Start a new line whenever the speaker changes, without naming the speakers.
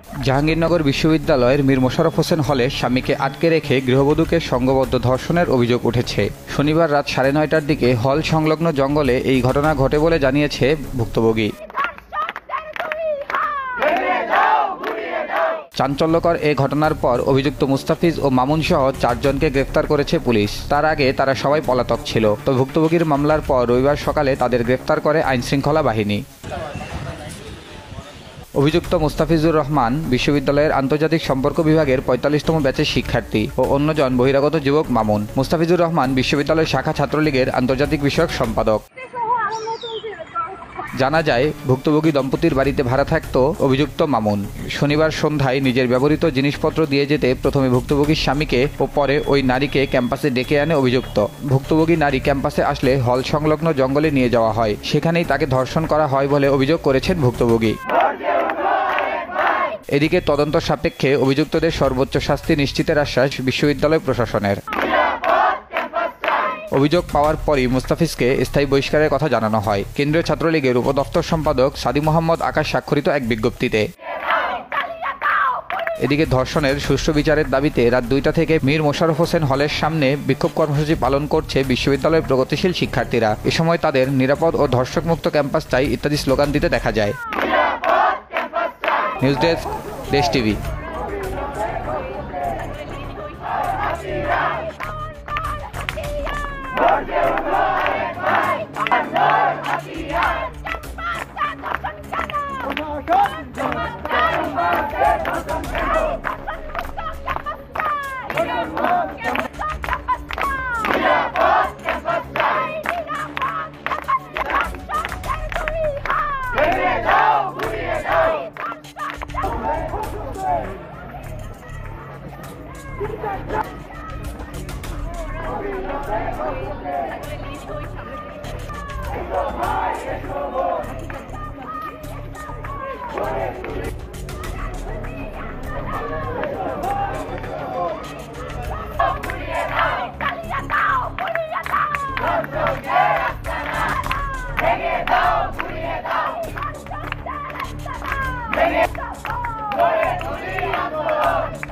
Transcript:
জাহাঙ্গীরনগর বিশ্ববিদ্যালয়ের মীর মোশাররফ হোসেন হলে স্বামীকে আটকে রেখে গৃহবধূকে সংঘবদ্ধ ধর্ষণের অভিযোগ উঠেছে। শনিবার রাত 9:30টার দিকে হল সংলগ্ন জঙ্গলে এই ঘটনা ঘটে বলে জানিয়েছে ভুক্তভোগী। চাঞ্চল্যকর এ ঘটনার পর অভিযুক্ত মুস্তাফিজ ও মামুন সহ 4 জনকে গ্রেফতার করেছে পুলিশ। তার আগে তারা সবাই পলাতক ছিল। তো ভুক্তভোগীর মামলার পর রবিবার সকালে তাদের গ্রেফতার করে আইনশৃঙ্খলা বাহিনী। অভিযুক্ত মুস্তাফিজুর রহমান বিশ্ববিদ্যালয়ের আন্তর্জাতিক সম্পর্ক বিভাগের 45তম ব্যাচের শিক্ষার্থী ও অন্যজন বহিরাগত যুবক মামুন। মুস্তাফিজুর রহমান বিশ্ববিদ্যালয় শাখা ছাত্রলীগের আন্তর্জাতিক বিষয়ক সম্পাদক। জানা যায়, ভুক্তভোগী দম্পতির বাড়িতে ভাড়া থাকত অভিযুক্ত মামুন। শনিবার সন্ধ্যায় নিজের ব্যবহৃত জিনিসপত্র দিয়ে যেতে প্রথমে ভুক্তভোগীর স্বামীকে ও পরে ওই নারীকে ক্যাম্পাসে ডেকে আনে অভিযুক্ত। ভুক্তভোগী নারী ক্যাম্পাসে আসলে হল সংলগ্ন জঙ্গলে নিয়ে যাওয়া হয়। সেখানেই তাকে ধর্ষণ করা হয় বলে অভিযোগ করেছেন ভুক্তভোগী। এদিকে তদন্ত সাপেক্ষে অভিযুক্তদের সর্বোচ্চ শাস্তি নিশ্চিতের আশ্বাস বিশ্ববিদ্যালয় প্রশাসনের। অভিযোগ পাওয়ার পরই মুস্তাফিজকে স্থায়ী বহিষ্কারের কথা জানানো হয় কেন্দ্রীয় ছাত্রলীগের উপদপ্তর সম্পাদক সাদি মোহাম্মদ আকাশ স্বাক্ষরিত এক বিজ্ঞপ্তিতে। এদিকে ধর্ষণের সুষ্ঠু বিচারের দাবিতে রাত 2টা থেকে মীর মোশাররফ হোসেন হলের সামনে বিক্ষোভ কর্মসূচি পালন করছে বিশ্ববিদ্যালয়ের প্রগতিশীল শিক্ষার্থীরা। এ সময় তাদের নিরাপদ ও ধর্ষকমুক্ত ক্যাম্পাস চাই ইত্যাদি স্লোগান দিতে দেখা যায়। News desk, Desh TV.
ভেঙে দাও, গড়ে তুলি আন্দোলন।